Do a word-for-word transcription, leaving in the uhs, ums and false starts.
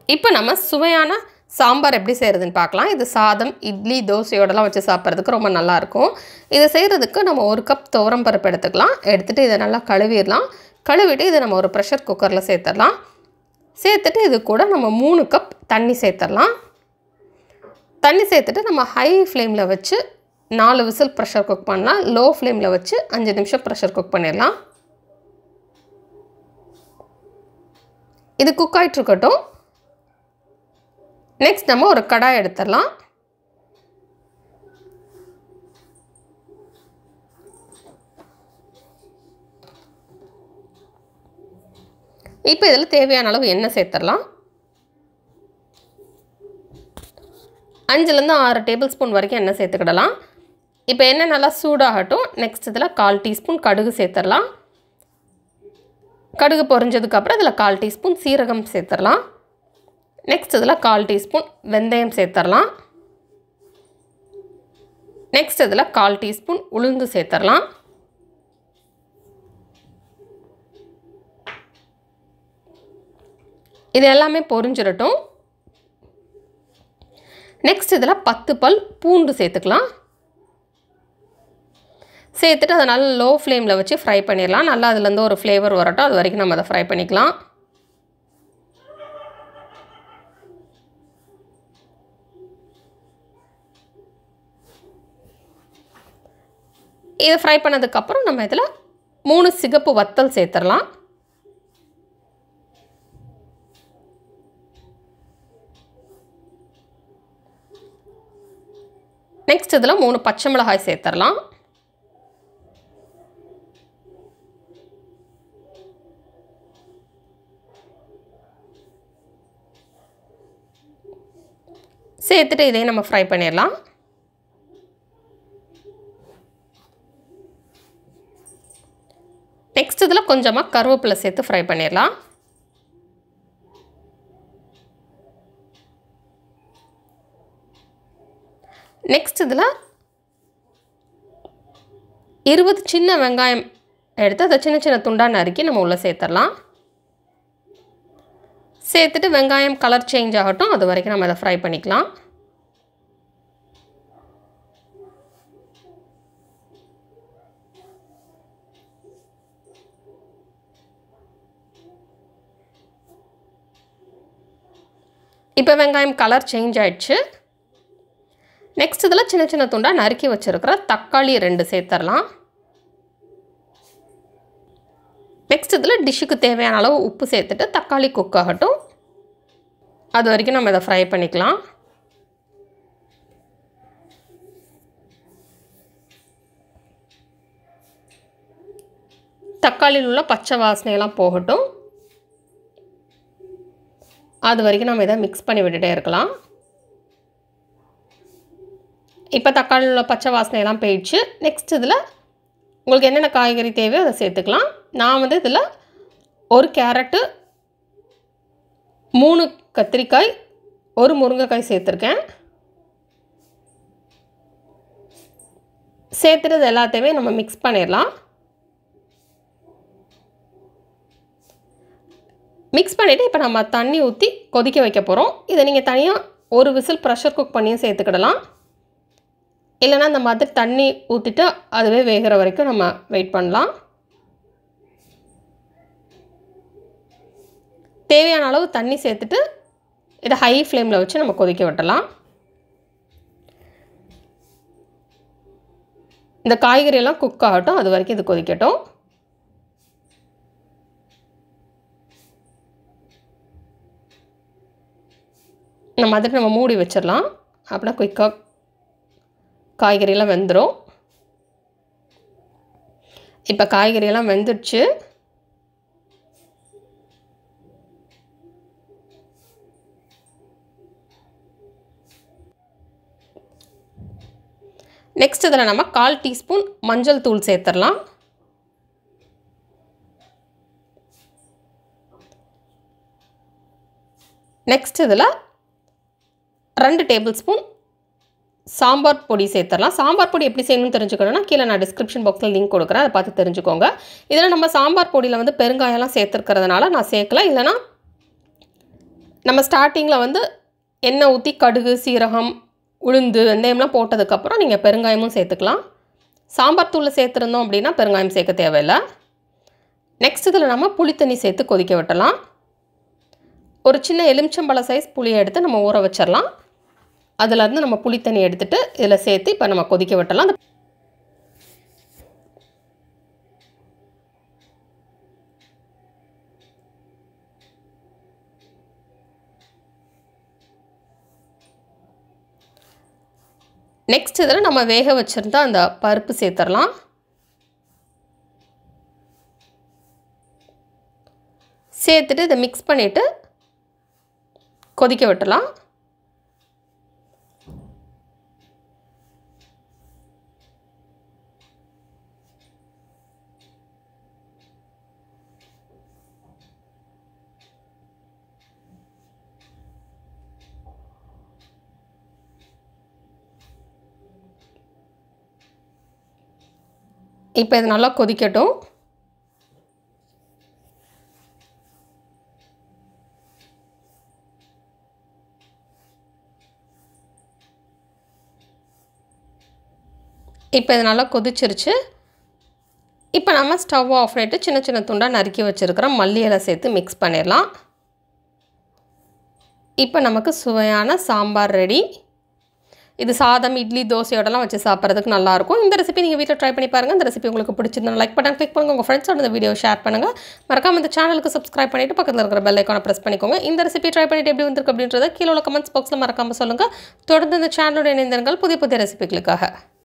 இப்போ நம்ம சுவையான சாம்பார் எப்படி செய்கிறதுன்னு பார்க்கலாம். இது சாதம், இட்லி, தோசையோடலாம் வச்சு சாப்பிட்றதுக்கு ரொம்ப நல்லாயிருக்கும். இதை செய்கிறதுக்கு நம்ம ஒரு கப் துவரம் பருப்பு எடுத்துக்கலாம். எடுத்துகிட்டு இதை நல்லா கழுவிடலாம். கழுவிட்டு இதை நம்ம ஒரு ப்ரெஷர் குக்கரில் சேர்த்துடலாம். சேர்த்துட்டு இது கூட நம்ம மூணு கப் தண்ணி சேர்த்துடலாம். தண்ணி சேர்த்துட்டு நம்ம ஹை ஃப்ளேமில் வச்சு நாலு விசில் ப்ரெஷர் குக் பண்ணலாம். லோ ஃப்ளேமில் வச்சு அஞ்சு நிமிஷம் ப்ரெஷர் குக் பண்ணிடலாம். இது குக் ஆகிட்ருக்கட்டும். நெக்ஸ்ட் நம்ம ஒரு கடாய் எடுத்துடலாம். இப்போ இதில் தேவையான அளவு எண்ணெய் சேர்த்துடலாம். அஞ்சுலேருந்து ஆறு டேபிள் ஸ்பூன் வரைக்கும் எண்ணெய் சேர்த்துக்கிடலாம். இப்போ எண்ணெய் நல்லா சூடாகட்டும். நெக்ஸ்ட் இதில் கால் டீஸ்பூன் கடுகு சேர்த்துடலாம். கடுகு பொரிஞ்சதுக்கப்புறம் இதில் கால் டீஸ்பூன் சீரகம் சேர்த்துடலாம். நெக்ஸ்ட் இதில் கால் டீஸ்பூன் வெந்தயம் சேர்த்துடலாம். நெக்ஸ்ட் இதில் கால் டீஸ்பூன் உளுந்து சேர்த்துடலாம். இது எல்லாமே பொரிஞ்சிடட்டும். நெக்ஸ்ட் இதில் பத்து பல் பூண்டு சேர்த்துக்கலாம். சேர்த்துட்டு அதை நல்லா லோ ஃப்ளேமில் வச்சு ஃப்ரை பண்ணிடலாம். நல்லா அதுலேருந்து ஒரு ஃப்ளேவர் வரட்டும். அது வரைக்கும் நம்ம அதை ஃப்ரை பண்ணிக்கலாம். இதை ஃப்ரை பண்ணதுக்கப்புறம் நம்ம இதில் மூணு சிகப்பு வத்தல் சேர்த்துடலாம். நெக்ஸ்ட் இதில் மூணு பச்சை மிளகாய் சேர்த்துடலாம். சேர்த்துட்டு இதையும் நம்ம ஃப்ரை பண்ணிடலாம். நெக்ஸ்ட் இதில் கொஞ்சமாக கருவேப்பிலை சேர்த்து ஃப்ரை பண்ணிடலாம். நெக்ஸ்ட் இதில் இருபது சின்ன வெங்காயம் எடுத்து அதை சின்ன சின்ன துண்டாக நறுக்கி நம்ம உள்ளே சேர்த்துடலாம். சேர்த்துட்டு வெங்காயம் கலர் சேஞ்ச் ஆகட்டும். அது வரைக்கும் நம்ம அதை ஃப்ரை பண்ணிக்கலாம். இப்போ வெங்காயம் கலர் சேஞ்ச் ஆயிடுச்சு. நெக்ஸ்ட் இதில் சின்ன சின்ன துண்டாக நறுக்கி வச்சுருக்கிற தக்காளி ரெண்டு சேர்த்துடலாம். நெக்ஸ்ட் இதில் டிஷ்ஷுக்கு தேவையான அளவு உப்பு சேர்த்துட்டு தக்காளி குக் ஆகட்டும். அது வரைக்கும் நம்ம இதை ஃப்ரை பண்ணிக்கலாம். தக்காளியில் உள்ள பச்சை வாசனையெல்லாம் போகட்டும். அது வரைக்கும் நம்ம இதை மிக்ஸ் பண்ணி விட்டுட்டே இருக்கலாம். இப்போ தக்காளியில் உள்ள பச்சை வாசனையெல்லாம் போயிடுச்சு. நெக்ஸ்ட் இதில் உங்களுக்கு என்னென்ன காய்கறி தேவையோ அதை சேர்த்துக்கலாம். நான் வந்து இதில் ஒரு கேரட்டு, மூணு கத்திரிக்காய், ஒரு முருங்கைக்காய் சேர்த்துருக்கேன். சேர்த்துட்டு எல்லாத்தையுமே நம்ம மிக்ஸ் பண்ணிடலாம். மிக்ஸ் பண்ணிவிட்டு இப்போ நம்ம தண்ணி ஊற்றி கொதிக்க வைக்க போகிறோம். இதை நீங்கள் தனியாக ஒரு விசில் ப்ரெஷர் குக் பண்ணியும் சேர்த்துக்கிடலாம். இல்லைனா அந்த மாதிரி தண்ணி ஊற்றிட்டு அதுவே வேகிற வரைக்கும் நம்ம வெயிட் பண்ணலாம். தேவையான அளவு தண்ணி சேர்த்துட்டு இதை ஹை ஃப்ளேமில் வச்சு நம்ம கொதிக்க விட்டலாம். இந்த காய்கறியெல்லாம் குக் ஆகட்டும். அது வரைக்கும் இது கொதிக்கட்டும். இந்த மாதிரி நம்ம மூடி வச்சிடலாம். அப்படின்னா குயிக்காக காய்கறியெல்லாம் வெந்துடும். இப்போ காய்கறியெல்லாம் வெந்துடுச்சு. நெக்ஸ்ட் இதில் நம்ம கால் டீஸ்பூன் மஞ்சள் தூள் சேர்த்துடலாம். நெக்ஸ்ட் இதில் ரெண்டு டேபிள் ஸ்பூன் சாம்பார் பொடி சேர்த்துடலாம். சாம்பார் பொடி எப்படி செய்யணும்னு தெரிஞ்சுக்கணும்னா கீழே நான் டிஸ்கிரிப்ஷன் பாக்ஸில் லிங்க் கொடுக்குறேன். அதை பார்த்து தெரிஞ்சுக்கோங்க. இதில் நம்ம சாம்பார் பொடியில் வந்து பெருங்காயம்லாம் சேர்த்துருக்கிறதுனால நான் சேர்க்கல. இல்லைனா நம்ம ஸ்டார்டிங்கில் வந்து எண்ணெய் ஊற்றி கடுகு சீரகம் உளுந்து வெந்தயம்லாம் போட்டதுக்கப்புறம் நீங்கள் பெருங்காயமும் சேர்த்துக்கலாம். சாம்பார் தூளில் சேர்த்துருந்தோம் அப்படின்னா பெருங்காயம் சேர்க்க தேவையில்லை. நெக்ஸ்ட் இதில் நம்ம புளித்தண்ணி சேர்த்து கொதிக்க விட்டலாம். ஒரு சின்ன எலுமிச்சம்பழ சைஸ் புளியை எடுத்து நம்ம ஊற வச்சிடலாம். அதிலேருந்து நம்ம புளித்தண்ணி எடுத்துகிட்டு இதில் சேர்த்து இப்போ நம்ம கொதிக்க விட்டலாம். நெக்ஸ்ட் இதில் நம்ம வேக வச்சுருந்தா அந்த பருப்பு சேர்த்துடலாம். சேர்த்துட்டு இதை மிக்ஸ் பண்ணிவிட்டு கொதிக்க விட்டலாம். இப்போ இது நல்லா கொதிக்கட்டும். இப்போ இது நல்லா கொதிச்சிருச்சு. இப்போ நம்ம ஸ்டவ் ஆஃப் பண்ணிட்டு சின்ன சின்ன துண்டாக நறுக்கி வச்சுருக்கிற மல்லி இலை சேர்த்து மிக்ஸ் பண்ணிடலாம். இப்போ நமக்கு சுவையான சாம்பார் ரெடி. இது சாதம் இட்லி தோசையோடலாம் வச்சு சாப்பிட்றதுக்கு நல்லாயிருக்கும். இந்த ரெசிபி நீங்கள் வீட்டில் ட்ரை பண்ணி பாருங்கள். இந்த ரெசிபி உங்களுக்கு பிடிச்சிருந்தா லைக் பட்டன் கிளிக் பண்ணுங்கள். உங்கள் ஃப்ரெண்ட்ஸோட இந்த வீடியோ ஷேர் பண்ணுங்கள். மறக்காம இந்த சேனலுக்கு சப்ஸ்கிரைப் பண்ணிவிட்டு பக்கத்தில் இருக்கிற பெல் ஐக்கானை ப்ரெஸ் பண்ணிக்கோங்க. இந்த ரெசிபி ட்ரை பண்ணிவிட்டு எப்படி வந்திருக்கு அப்படின்றத கீழே உள்ள கமெண்ட்ஸ் பாக்ஸில் மறக்காமல் சொல்லுங்கள். தொடர்ந்து இந்த சேனலோட இணைந்திருங்கள் புதிய புதிய ரெசிபிகளுக்காக.